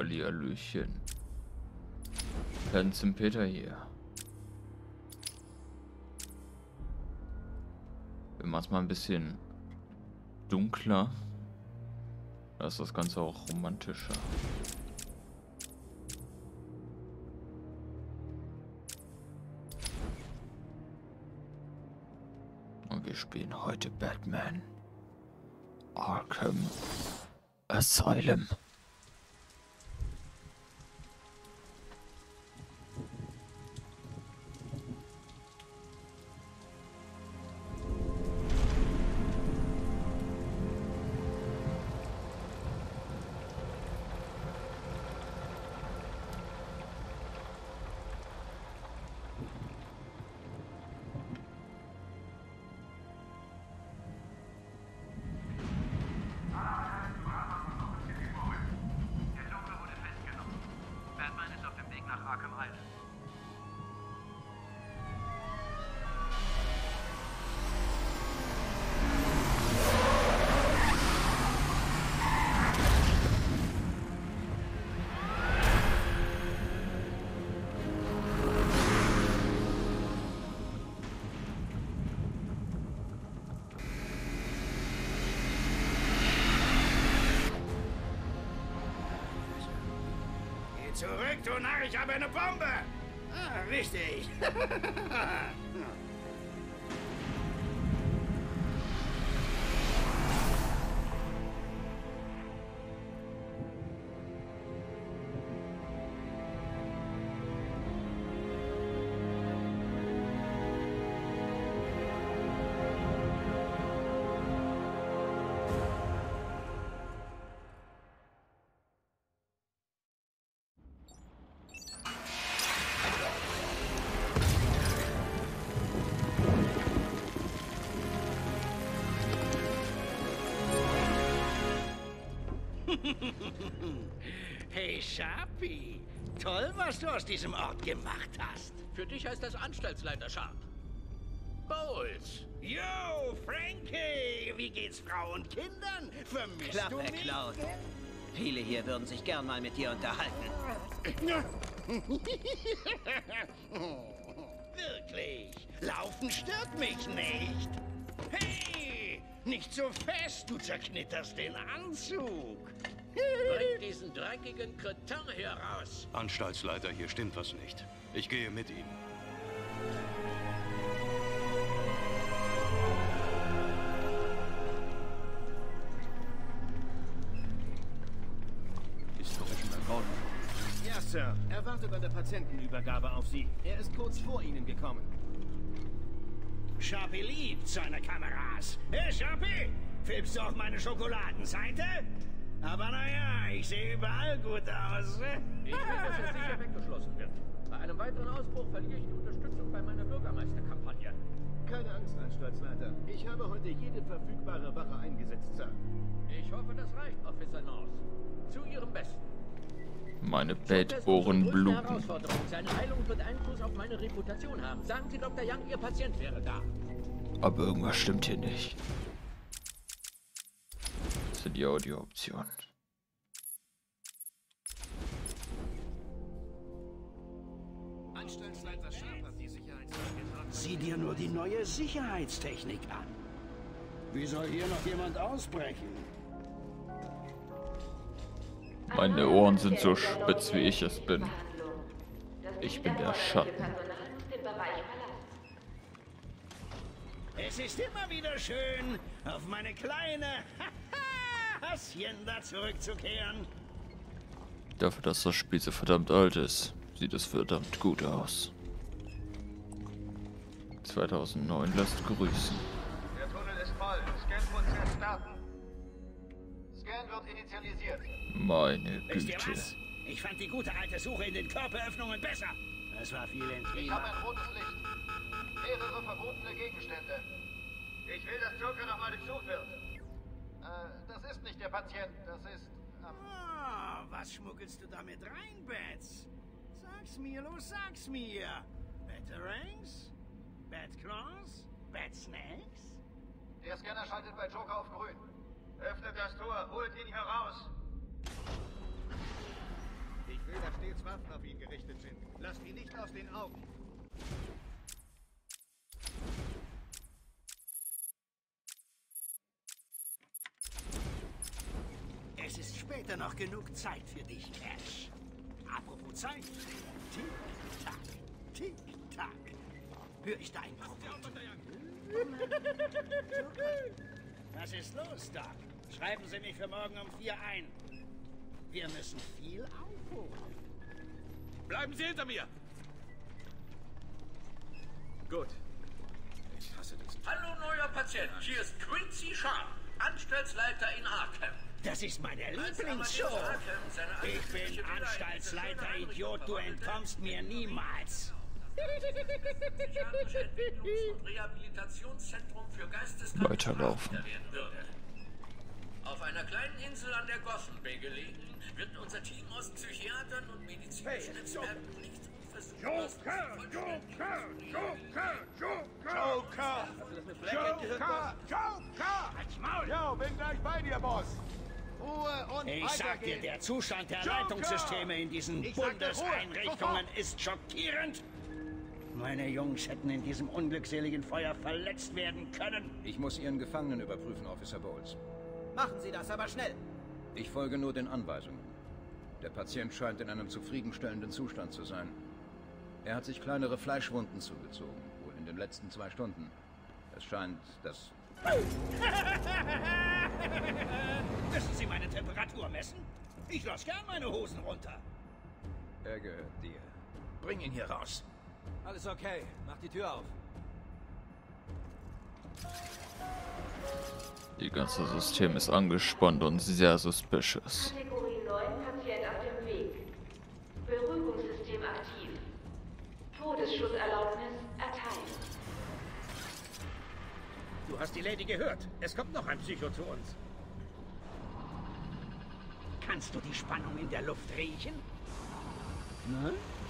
Hallihallöchen. Handsome Peter hier. Wir machen es mal ein bisschen dunkler. Da ist das Ganze auch romantischer. Und wir spielen heute Batman Arkham Asylum. Zurück, du Narr, ich habe eine Bombe! Ah, richtig. Hey, Sharpie. Toll, was du aus diesem Ort gemacht hast. Für dich heißt das Anstaltsleiter Sharp. Bowles. Yo, Frankie. Wie geht's Frau und Kindern? Vermisst Klappe, du mich? Clown. Viele hier würden sich gern mal mit dir unterhalten. Wirklich. Laufen stört mich nicht. Hey, nicht so fest, du zerknitterst den Anzug. Bring diesen dreckigen Kretin hier raus. Anstaltsleiter, hier stimmt was nicht. Ich gehe mit ihm. Historischen Balkon. Ja, Sir. Er wartet bei der Patientenübergabe auf Sie. Er ist kurz vor Ihnen gekommen. Sharpie liebt seine Kameras. Hey, Sharpie, filmst du auch meine Schokoladenseite? Aber naja, ich sehe überall gut aus. Ich will, dass es sicher weggeschlossen wird. Bei einem weiteren Ausbruch verliere ich die Unterstützung bei meiner Bürgermeisterkampagne. Keine Angst, Anstaltsleiter. Ich habe heute jede verfügbare Wache eingesetzt, Sir. Ich hoffe, das reicht, Officer North. Zu Ihrem Besten. Meine Bettohren bluten. Herausforderung. Seine Heilung wird Einfluss auf meine Reputation haben. Sagen Sie Dr. Young, Ihr Patient wäre da. Aber irgendwas stimmt hier nicht. Das sind die Audio-Optionen. Anstaltsleiter Sharp hat die Sicherheitslage. Sieh dir nur die neue Sicherheitstechnik an. Wie soll hier noch jemand ausbrechen? Meine Ohren sind so spitz, wie ich es bin. Ich bin der Schatten. Es ist immer wieder schön, auf meine kleine Hacienda zurückzukehren. Dafür, dass das Spiel so verdammt alt ist, sieht es verdammt gut aus. 2009 lässt grüßen. Der Tunnel ist voll. Scan-Prozess starten. Scan wird initialisiert. Meine Wisst ihr Güte. was? Ich fand die gute alte Suche in den Körperöffnungen besser. Es war viel Ich intimer. habe ein rotes Licht. Mehrere verbotene Gegenstände. Ich will, dass Joker nochmal durchsucht wird. Das ist nicht der Patient. Das ist... Ah, was schmuggelst du damit rein, Bats? Sag's mir, los, sag's mir. Batarangs? Batclaws? Batsnakes? Der Scanner schaltet bei Joker auf grün. Öffnet das Tor. Holt ihn heraus. Ich will, dass stets Waffen auf ihn gerichtet sind. Lasst ihn nicht aus den Augen. Es ist später noch genug Zeit für dich, Cash. Apropos Zeit. Tick-Tack, Tick-Tack. Hör ich da ein Was ist los, Doc? Schreiben Sie mich für morgen um 4 ein. Wir müssen viel aufholen. Bleiben Sie hinter mir! Gut. Ich hasse das. Hallo, neuer Patient. Hier ist Quincy Sharp, Anstaltsleiter in Arkham. Das ist meine Lieblingsshow. Ich bin Anstaltsleiter, Idiot. Du entkommst mir niemals. Rehabilitationszentrum für Geisteskranke Weiterlaufen. werden würde. Auf einer kleinen Insel an der Gotham Bay gelegen, wird unser Team aus Psychiatern und medizinischen Experten nichts unversucht. Halt's Maul! Ja, bin gleich bei dir, Boss. Ruhe und Ich sag dir, der Zustand der Leitungssysteme in diesen Bundeseinrichtungen ist schockierend. Meine Jungs hätten in diesem unglückseligen Feuer verletzt werden können. Ich muss Ihren Gefangenen überprüfen, Officer Bowles. Machen Sie das, aber schnell. Ich folge nur den Anweisungen. Der Patient scheint in einem zufriedenstellenden Zustand zu sein. Er hat sich kleinere Fleischwunden zugezogen, wohl in den letzten 2 Stunden. Es scheint, dass... Müssen Sie meine Temperatur messen? Ich lasse gern meine Hosen runter. Er gehört dir. Bring ihn hier raus. Alles okay. Mach die Tür auf. Das ganze System ist angespannt und sehr suspicious. Kategorie 9, Patient auf dem Weg. Beruhigungssystem aktiv. Todesschusserlaubnis erteilt. Du hast die Lady gehört. Es kommt noch ein Psycho zu uns. Kannst du die Spannung in der Luft riechen? Ne?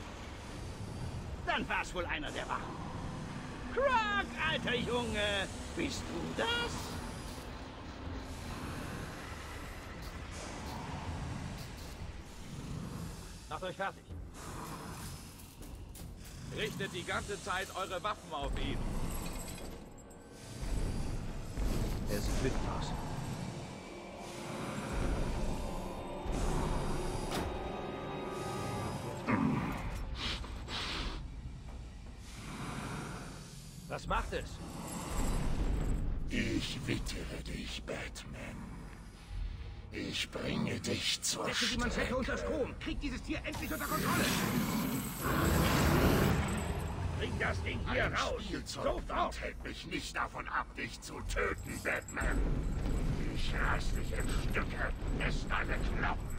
Dann war's wohl einer der Wachen. Croc, alter Junge! Bist du das? Macht euch fertig. Richtet die ganze Zeit eure Waffen auf ihn. Er sieht wütend aus. Was macht es? Ich wittere dich, Batman. Ich bringe dich zur Setze die Manschette unter Strom. Krieg dieses Tier endlich unter Kontrolle. Bring das Ding hier raus. Sofort hält mich nicht davon ab, dich zu töten, Batman. Ich reiß dich in Stücke, ess deine Knochen.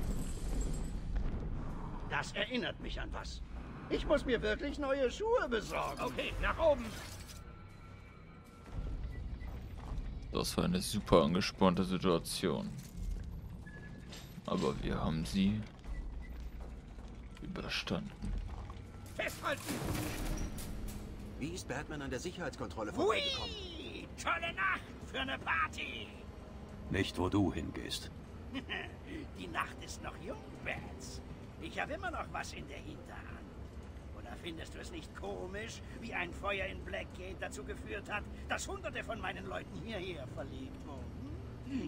Das erinnert mich an was. Ich muss mir wirklich neue Schuhe besorgen. Okay, nach oben. Das war eine super angespannte Situation. Aber wir haben sie überstanden. Festhalten! Wie ist Batman an der Sicherheitskontrolle Hui! vorbeigekommen? Tolle Nacht für eine Party! Nicht, wo du hingehst. Die Nacht ist noch jung, Bats. Ich habe immer noch was in der Hinterhand. Oder findest du es nicht komisch, wie ein Feuer in Blackgate dazu geführt hat, dass Hunderte von meinen Leuten hierher verlegt wurden?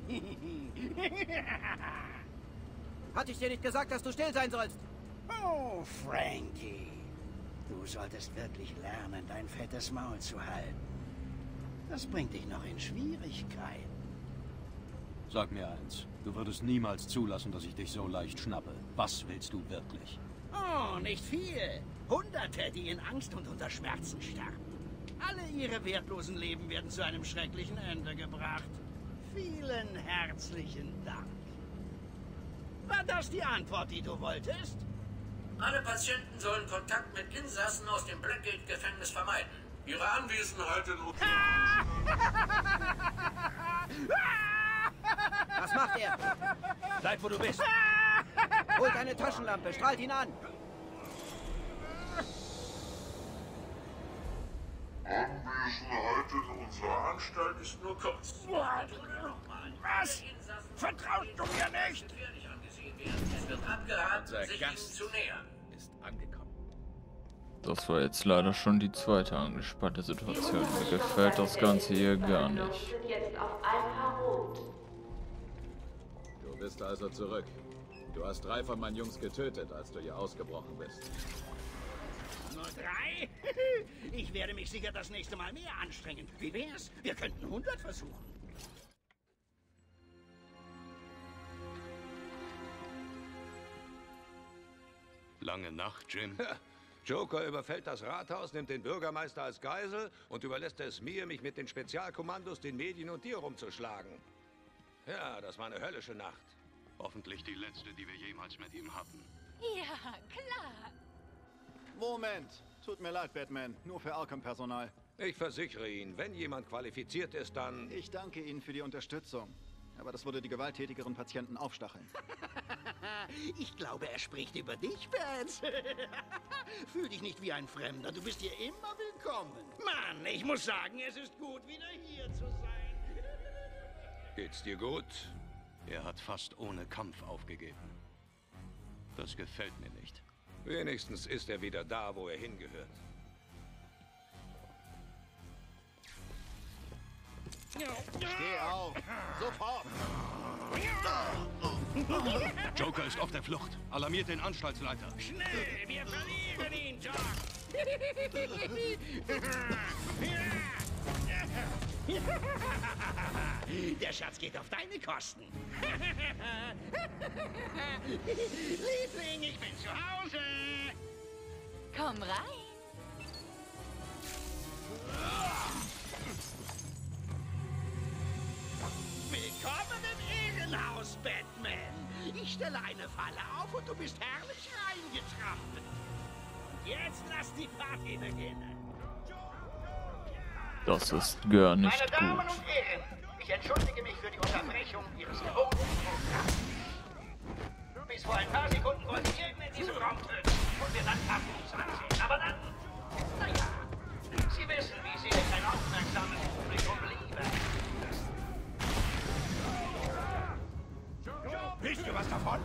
Hatte ich dir nicht gesagt, dass du still sein sollst? Oh, Frankie. Du solltest wirklich lernen, dein fettes Maul zu halten. Das bringt dich noch in Schwierigkeiten. Sag mir eins. Du würdest niemals zulassen, dass ich dich so leicht schnappe. Was willst du wirklich? Oh, nicht viel. Hunderte, die in Angst und unter Schmerzen sterben. Alle ihre wertlosen Leben werden zu einem schrecklichen Ende gebracht. Vielen herzlichen Dank. War das die Antwort, die du wolltest? Alle Patienten sollen Kontakt mit Insassen aus dem Blackgate-Gefängnis vermeiden. Ihre Anwesenheit in... Was macht er? Bleib, wo du bist. Holt eine Taschenlampe, strahlt ihn an. Anwesenheit in unserer Anstalt ist nur kurz. Was? Vertraust du mir nicht? viel wert. Es wird abgeraten, Unser sich Gast ihm zu nähern. ist angekommen. Das war jetzt leider schon die zweite angespannte Situation. Mir gefällt das Ganze hier gar nicht. Sind jetzt auf Alpha Rot. Du bist also zurück. Du hast 3 von meinen Jungs getötet, als du hier ausgebrochen bist. Nur 3? Ich werde mich sicher das nächste Mal mehr anstrengen. Wie wär's? Wir könnten 100 versuchen. Lange Nacht, Jim. Joker überfällt das Rathaus, nimmt den Bürgermeister als Geisel und überlässt es mir, mich mit den Spezialkommandos, den Medien und dir rumzuschlagen. Ja, das war eine höllische Nacht. Hoffentlich die letzte, die wir jemals mit ihm hatten. Ja, klar. Moment. Tut mir leid, Batman. Nur für Arkham-Personal. Ich versichere Ihnen, wenn jemand qualifiziert ist, dann... Ich danke Ihnen für die Unterstützung. Aber das würde die gewalttätigeren Patienten aufstacheln. Ich glaube, er spricht über dich, Bats. Fühl dich nicht wie ein Fremder. Du bist hier immer willkommen. Mann, ich muss sagen, es ist gut, wieder hier zu sein. Geht's dir gut? Er hat fast ohne Kampf aufgegeben. Das gefällt mir nicht. Wenigstens ist er wieder da, wo er hingehört. Steh auf! Sofort! Joker ist auf der Flucht. Alarmiert den Anstaltsleiter. Schnell, wir verlieren ihn, Doc. Der Schatz geht auf deine Kosten. Liebling, ich bin zu Hause. Komm rein. Willkommen im Ehrenhaus, Batman. Ich stelle eine Falle auf und du bist herrlich reingetrampelt. Jetzt lass die Party beginnen. Das ist gar nicht Meine Damen gut. und Herren, ich entschuldige mich für die Unterbrechung Ihres gewohnten Programms. Bis vor ein paar Sekunden wollte ich jeden in diesem Raum töten und mir dann Kampf ansehen. Aber dann, naja, Sie wissen, wie sehr ich ein aufmerksames Publikum liebe. Willst du was davon?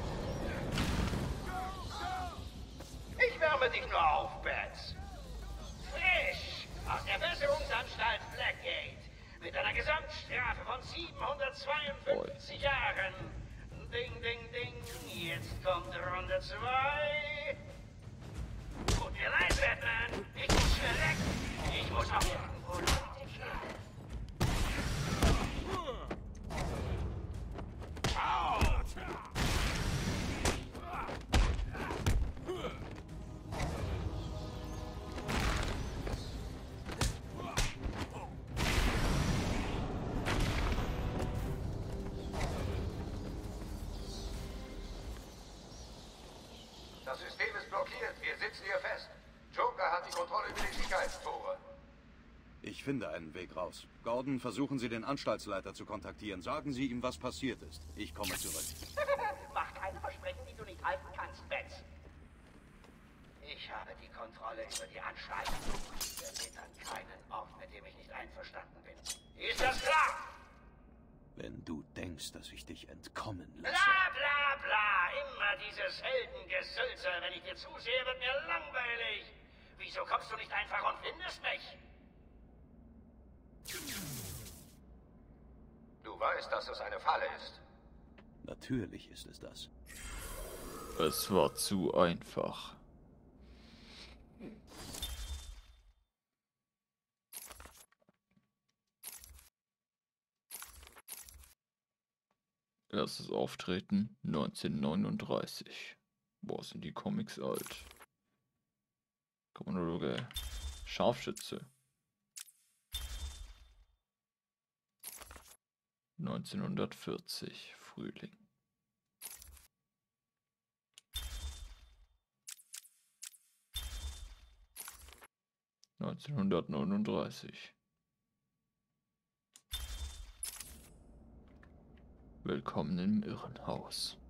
Ich wärme dich nur auf, Bats. Frisch aus der Besserungsanstalt Blackgate mit einer Gesamtstrafe von 752 Jahren. Ding, ding, ding. Jetzt kommt Runde 2. Tut mir leid, Batman. Ich muss schnell weg. Ich muss noch irgendwo Leute killen. Das System ist blockiert. Wir sitzen hier fest. Joker hat die Kontrolle über die Sicherheitstore. Ich finde einen Weg raus. Gordon, versuchen Sie den Anstaltsleiter zu kontaktieren. Sagen Sie ihm, was passiert ist. Ich komme zurück. Mach keine Versprechen, die du nicht halten kannst, Bats. Ich habe die Kontrolle über die Anstalt. Er geht an keinen Ort, mit dem ich nicht einverstanden bin. Ist das klar? Wenn du denkst, dass ich dich entkommen lasse... Bla bla bla. Immer dieses Heldengesülze. Wenn ich dir zusehe, wird mir langweilig. Wieso kommst du nicht einfach und findest mich? Du weißt, dass es eine Falle ist. Natürlich ist es das. Es war zu einfach. Erstes Auftreten 1939. Boah, sind die Comics alt. Kommandeur Scharfschütze. 1940 Frühling. ...1939. Willkommen im Irrenhaus.